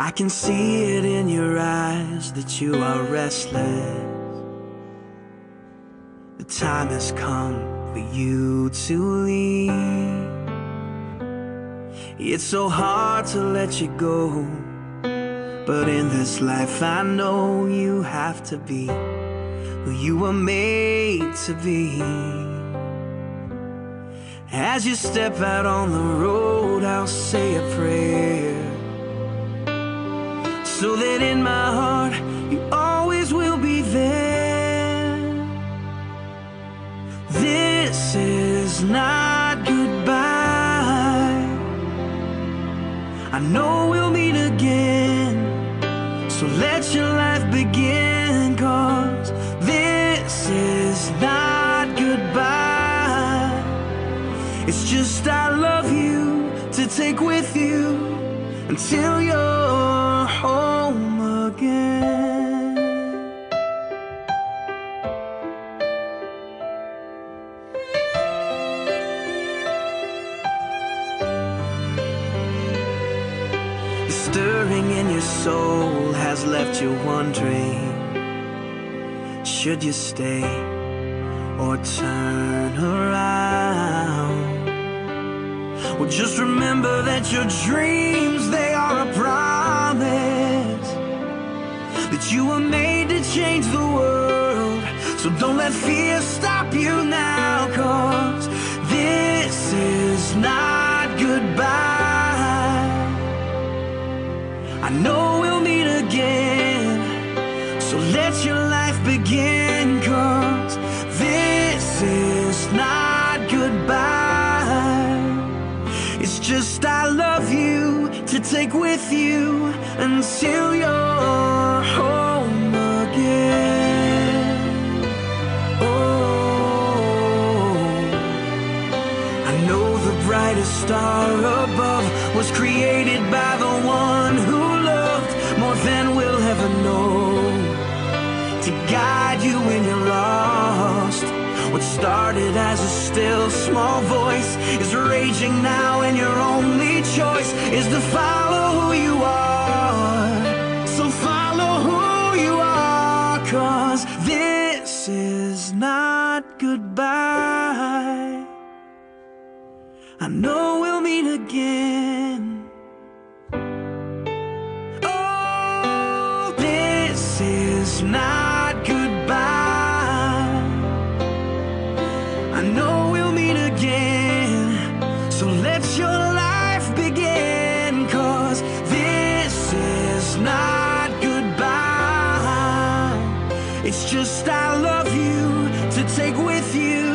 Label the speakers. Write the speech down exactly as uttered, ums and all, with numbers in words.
Speaker 1: I can see it in your eyes that you are restless. The time has come for you to leave. It's so hard to let you go, but in this life I know you have to be who you were made to be. As you step out on the road, I'll say a prayer, so that in my heart you always will be there. This is not goodbye. I know we'll meet again, so let your life begin, 'cause this is not goodbye. It's just I love you to take with you until you're home again. The stirring in your soul has left you wondering, should you stay or turn around? Well, just remember that your dreams, they are a promise, that you were made to change the world. So don't let fear stop you now, 'cause this is not goodbye. I know we'll meet again, so let your life begin, 'cause this is not goodbye. It's just I love you to take with you until you're home again. Oh, I know the brightest star above was created by the one who loved more than we'll ever know, to guide you when you're lost. What started as a still small voice is raging now, and your only choice is to follow who you are. So follow who you are, 'cause this is not goodbye. I know we'll meet again. Oh, this is not goodbye. I know we'll meet again, so let your life begin, 'cause this is not goodbye. It's just I love you to take with you